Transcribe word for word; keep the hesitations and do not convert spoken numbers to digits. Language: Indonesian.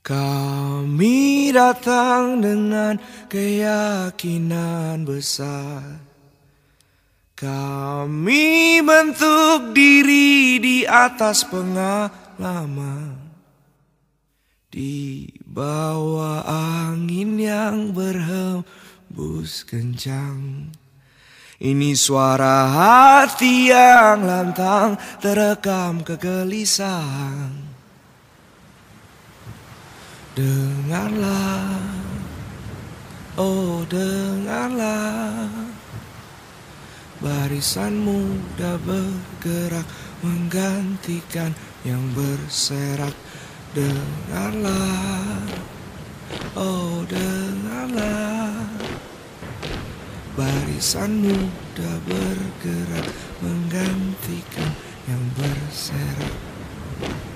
Kami datang dengan keyakinan besar. Kami bentuk diri di atas pengalaman, di bawah angin yang berhembus kencang. Ini suara hati yang lantang terekam kegelisahan. Dengarlah, oh dengarlah, barisan muda bergerak menggantikan yang berserak. Dengarlah, oh dengarlah, barisan muda bergerak menggantikan yang berserak.